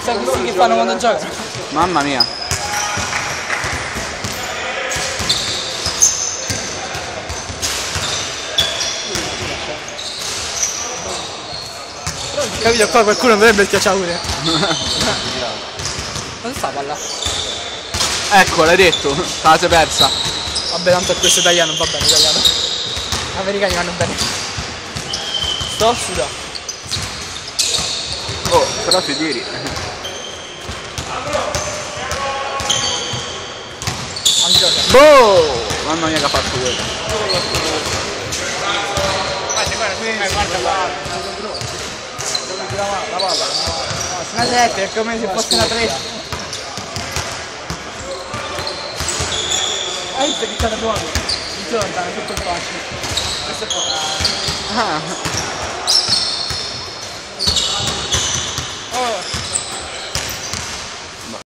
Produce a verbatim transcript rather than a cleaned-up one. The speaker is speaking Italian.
sai questi che fanno quando giocano? Mamma mia. Capito? Qua qualcuno dovrebbe schiacciare. Dove sta la palla? Ecco, l'hai detto, la sei persa. Vabbè, tanto questo italiano va bene, italiano. Gli americani vanno bene. Sto sudando. Oh, però ti tiri. Boh! Mamma mia che ha fatto quello. Guarda, guarda. La palla. Una sette, è come se fosse una tre. Hai visto che sta da buono? Il Jordan, tutto il fascio. Questo è qua. Ah.